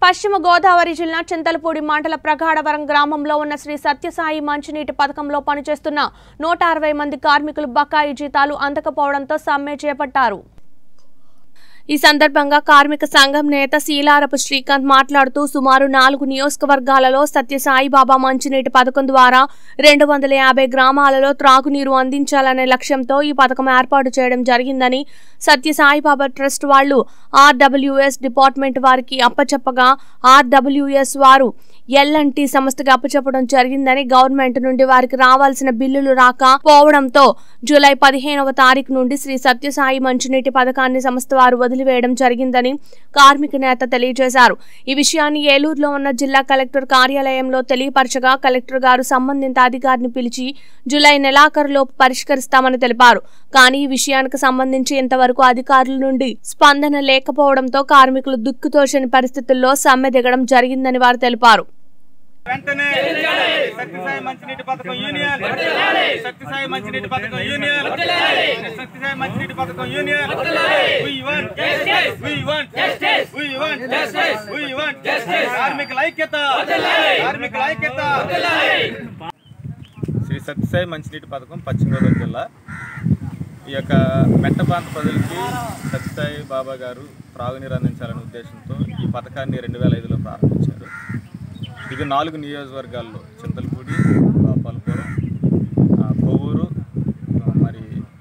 పశ్చిమ గోదావరి జిల్లా చింతలపూడి మండల ప్రగాఢవరం గ్రామంలో ఉన్న శ్రీ సత్యసాయి మంచినీటి పథకంలో పనిచేస్తున్న 160 మంది కార్మికులు బకాయి జీతాలు అందకపోవడంతో సమ్మె చేపట్టారు. ఈ సందర్భంగా కార్మిక సంఘం నేత శీలారపు శ్రీకాంత్ మాట్లాడుతూ సుమారు 4 నియోజకవర్గాలలో సత్యసాయి బాబా మంచినీటి పథకం ద్వారా 250 గ్రామాలలో త్రాగునీరు అందించాలనే లక్ష్యంతో ఈ పథకం ఏర్పాటు చేయడం జరిగిందని, సత్యసాయి బాబా ట్రస్ట్ వాళ్లు ఆర్డబ్ల్యూఎస్ డిపార్ట్మెంట్ వారికి అప్పచెప్పగా ఆర్డబ్ల్యూఎస్ వారు ఎల్ఎన్టీ సంస్థకు అప్పచెప్పడం జరిగిందని, గవర్నమెంట్ నుండి వారికి రావాల్సిన బిల్లులు రాకపోవడంతో జూలై 15వ తారీఖు నుండి శ్రీ సత్యసాయి మంచినీటి పథకాన్ని సంస్థ వారు వదిలివేయడం జరిగిందని కార్మిక నేత తెలియజేశారు. ఈ విషయాన్ని ఏలూరులో ఉన్న జిల్లా కలెక్టర్ కార్యాలయంలో తెలియపరచగా కలెక్టర్ గారు సంబంధిత అధికారిని పిలిచి జూలై నెలాఖరులోపు పరిష్కరిస్తామని తెలిపారు. కానీ ఈ విషయానికి సంబంధించి ఇంతవరకు అధికారుల నుండి స్పందన లేకపోవడంతో కార్మికులు దిక్కుతోచని పరిస్థితుల్లో సమ్మె దిగడం జరిగిందని వారు తెలిపారు. సత్యసాయి మంచినీటి పథకం యూనియన్, సత్యసాయి మంచినీటి పథకం యూనియన్, సత్యసాయి మంచినీటి పథకం యూనియన్. కార్మికుల ఐక్యత, కార్మికుల ఐక్యత. శ్రీ సత్యసాయి మంచినీటి పథకం పశ్చిమ గోదావరి జిల్లా ఈ యొక్క మెట్ట ప్రాంత ప్రజలకి సత్యసాయి బాబా గారు త్రాగునీరు అందించాలనే ఉద్దేశంతో ఈ పథకాన్ని 2005లో ప్రారంభించారు. ఇది 4 నియోజకవర్గాల్లో చింతలపూడి, గోపాలపురం, కొవ్వూరు, మరి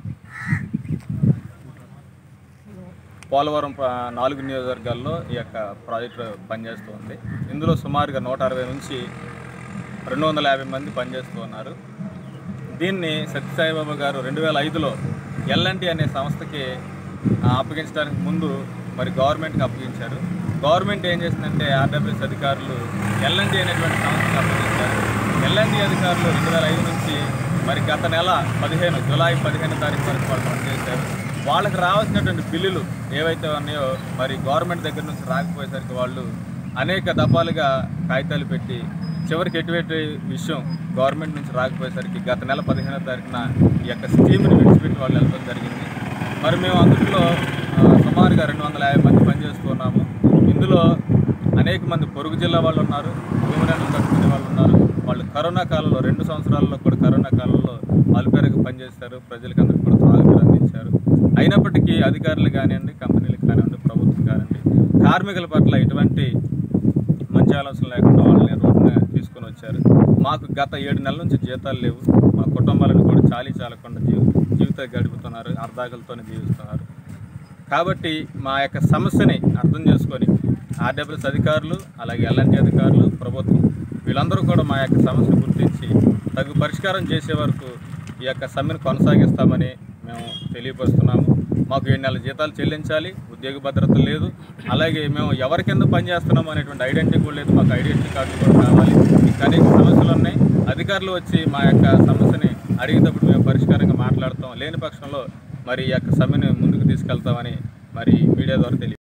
పోలవరం 4 నియోజకవర్గాల్లో ఈ యొక్క ప్రాజెక్టు పనిచేస్తుంది. ఇందులో సుమారుగా 160 నుంచి 250 మంది పనిచేస్తూ ఉన్నారు. దీన్ని సత్యసాయిబాబా గారు 2005లో ఎల్ఎన్టీ అనే సంస్థకి అప్పగించడానికి ముందు మరి గవర్నమెంట్కి అప్పగించారు. గవర్నమెంట్ ఏం చేసిందంటే ఆర్డబ్ల్యూఎస్ అధికారులు ఎల్ఎన్టీ అనేటువంటి సంస్థకు అప్పగించారు. ఎల్ఎన్టీ అధికారులు 2005 నుంచి మరి గత నెల జూలై 15 తారీఖు వరకు వాళ్ళు పనిచేశారు. వాళ్ళకి రావాల్సినటువంటి బిల్లులు ఏవైతే ఉన్నాయో మరి గవర్నమెంట్ దగ్గర నుంచి రాకపోయేసరికి వాళ్ళు అనేక దఫాలుగా కాగితాలు పెట్టి చివరికి ఎటువంటి విషయం గవర్నమెంట్ నుంచి రాకపోయేసరికి గత నెల 15వ తారీఖున ఈ యొక్క స్కీమ్ని విడిచిపెట్టి వాళ్ళు వెళ్ళడం జరిగింది. మరి మేము అందులో సుమారుగా 250 మంది పనిచేస్తున్నాము. ఇందులో అనేక మంది పొరుగు జిల్లా వాళ్ళు ఉన్నారు, భూమినెంటలు కట్టుకునే వాళ్ళు ఉన్నారు. వాళ్ళు కరోనా కాలంలో 2 సంవత్సరాల్లో కూడా కరోనా కాలంలో అలుపేరగా పనిచేస్తారు, ప్రజలకు అందరికీ కూడా త్రాగునీరు అందించారు. అయినప్పటికీ అధికారులు కానివ్వండి, కంపెనీలకు కానివ్వండి, ప్రభుత్వం కానివ్వండి, కార్మికుల పట్ల ఎటువంటి మంచి ఆలోచన లేకుండా వాళ్ళని రోడ్డున తీసుకొని వచ్చారు. మాకు గత 7 నెలల నుంచి జీతాలు లేవు. మా కుటుంబాలను కూడా చాలకుండా జీవితాలు గడుపుతున్నారు, అర్ధాకలతోనే జీవిస్తున్నారు. కాబట్టి మా యొక్క సమస్యని అర్థం చేసుకొని ఆర్డబ్ల్యూఎస్ అధికారులు, అలాగే ఎల్ఎన్టీ అధికారులు, ప్రభుత్వం వీళ్ళందరూ కూడా మా యొక్క సమస్యను గుర్తించి తగు పరిష్కారం చేసే వరకు ఈ యొక్క సమ్మెను కొనసాగిస్తామని మేము తెలియపరుస్తున్నాము. మాకు 7 నెలల జీతాలు చెల్లించాలి, ఉద్యోగ భద్రత లేదు, అలాగే మేము ఎవరి కింద పనిచేస్తున్నాము అనేటువంటి ఐడెంటిటీ కూడా లేదు. మాకు ఐడెంటిటీ కార్డు కూడా కావాలి. ఇంకా అనేక సమస్యలు ఉన్నాయి. అధికారులు వచ్చి మా యొక్క సమస్యని అడిగేటప్పుడు మేము పరిష్కారంగా మాట్లాడతాం. లేని పక్షంలో మరి ఈ యొక్క సమ్మెను ముందుకు తీసుకెళ్తామని మరి మీడియా ద్వారా తెలియదు.